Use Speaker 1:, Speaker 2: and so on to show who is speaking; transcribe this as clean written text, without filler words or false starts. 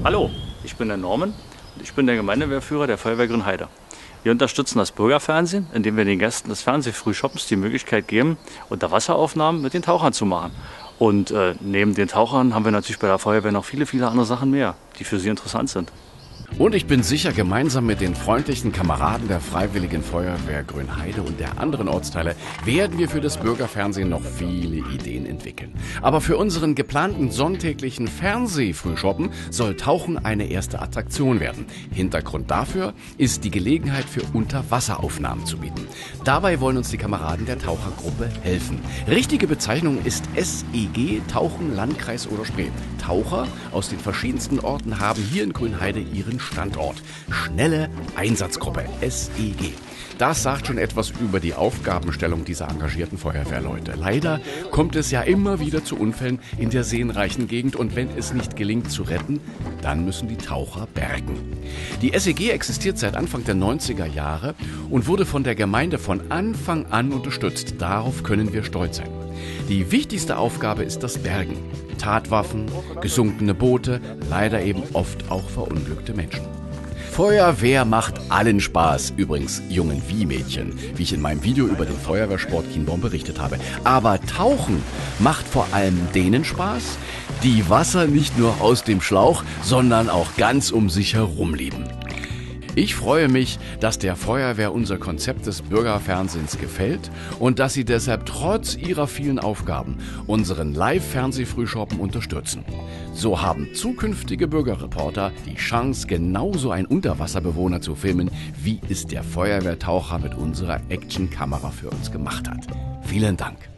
Speaker 1: Hallo, ich bin der Norman und ich bin der Gemeindewehrführer der Feuerwehr Grünheide. Wir unterstützen das Bürgerfernsehen, indem wir den Gästen des Fernsehfrühschoppens die Möglichkeit geben, Unterwasseraufnahmen mit den Tauchern zu machen. Und neben den Tauchern haben wir natürlich bei der Feuerwehr noch viele andere Sachen mehr, die für Sie interessant sind.
Speaker 2: Und ich bin sicher, gemeinsam mit den freundlichen Kameraden der Freiwilligen Feuerwehr Grünheide und der anderen Ortsteile werden wir für das Bürgerfernsehen noch viele Ideen entwickeln. Aber für unseren geplanten sonntäglichen Fernsehfrühschoppen soll Tauchen eine erste Attraktion werden. Hintergrund dafür ist die Gelegenheit für Unterwasseraufnahmen zu bieten. Dabei wollen uns die Kameraden der Tauchergruppe helfen. Richtige Bezeichnung ist SEG, Tauchen, Landkreis oder Spree. Taucher aus den verschiedensten Orten haben hier in Grünheide ihren Standort. Schnelle Einsatzgruppe, SEG. Das sagt schon etwas über die Aufgabenstellung dieser engagierten Feuerwehrleute. Leider kommt es ja immer wieder zu Unfällen in der seenreichen Gegend und wenn es nicht gelingt zu retten, dann müssen die Taucher bergen. Die SEG existiert seit Anfang der 90er Jahre und wurde von der Gemeinde von Anfang an unterstützt. Darauf können wir stolz sein. Die wichtigste Aufgabe ist das Bergen. Tatwaffen, gesunkene Boote, leider eben oft auch verunglückte Menschen. Feuerwehr macht allen Spaß, übrigens Jungen wie Mädchen, wie ich in meinem Video über den Feuerwehrsport Kienbaum berichtet habe. Aber Tauchen macht vor allem denen Spaß, die Wasser nicht nur aus dem Schlauch, sondern auch ganz um sich herum lieben. Ich freue mich, dass der Feuerwehr unser Konzept des Bürgerfernsehens gefällt und dass sie deshalb trotz ihrer vielen Aufgaben unseren Live-Fernsehfrühschoppen unterstützen. So haben zukünftige Bürgerreporter die Chance, genauso einen Unterwasserbewohner zu filmen, wie es der Feuerwehrtaucher mit unserer Actionkamera für uns gemacht hat. Vielen Dank.